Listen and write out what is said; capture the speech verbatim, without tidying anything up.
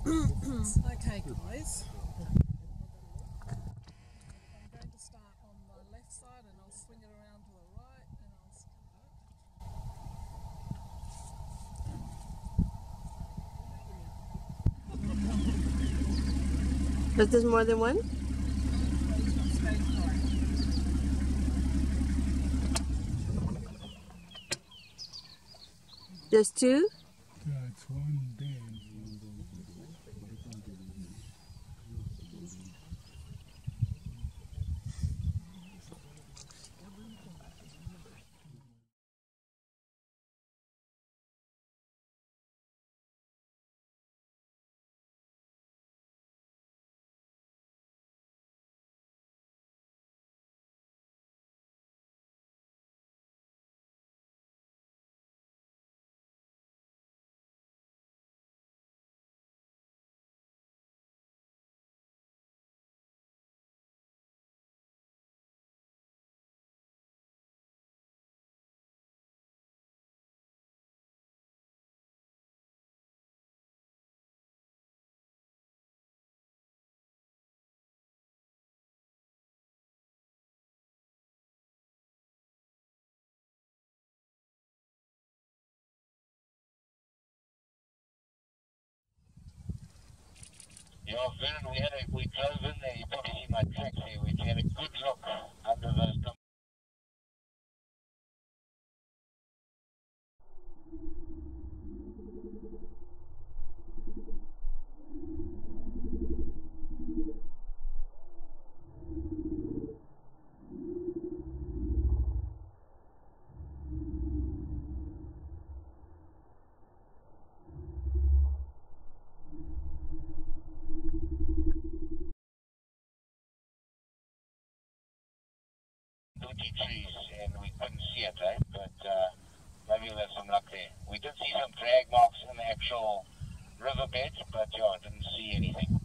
Okay guys, I'm going to start on the left side and I'll swing it around to the right and I'll start. Is this more than one? There's two? Yeah, it's one there. Yeah, Vernon, we had a, we drove in there, you probably see my tracks here, we had a good look under those dump. trees and we couldn't see it, right? But uh, maybe we'll have some luck there. We did see some drag marks in the actual riverbed, but yeah, I didn't see anything.